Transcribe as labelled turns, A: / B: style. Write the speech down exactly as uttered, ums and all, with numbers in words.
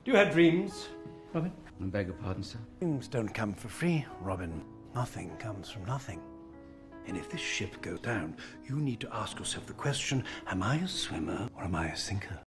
A: Do you have dreams, Robin?
B: I beg your pardon, sir?
C: Dreams don't come for free, Robin. Nothing comes from nothing. And if this ship goes down, you need to ask yourself the question, am I a swimmer or am I a sinker?